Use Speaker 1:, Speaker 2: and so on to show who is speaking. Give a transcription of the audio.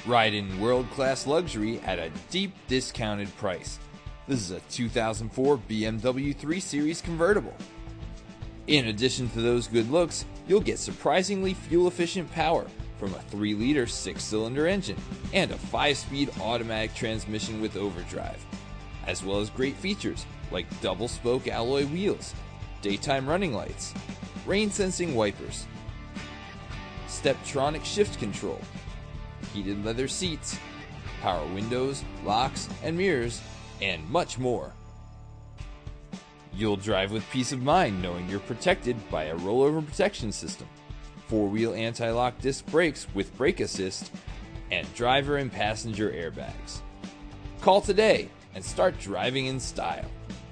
Speaker 1: Ride in world-class luxury at a deep discounted price. This is a 2004 BMW 3 Series convertible. In addition to those good looks, you'll get surprisingly fuel-efficient power from a 3-liter 6-cylinder engine and a 5-speed automatic transmission with overdrive, as well as great features like double-spoke alloy wheels, daytime running lights, rain-sensing wipers, Steptronic shift control, heated leather seats, power windows, locks, and mirrors, and much more. You'll drive with peace of mind knowing you're protected by a rollover protection system, 4-wheel anti-lock disc brakes with brake assist, and driver and passenger airbags. Call today and start driving in style.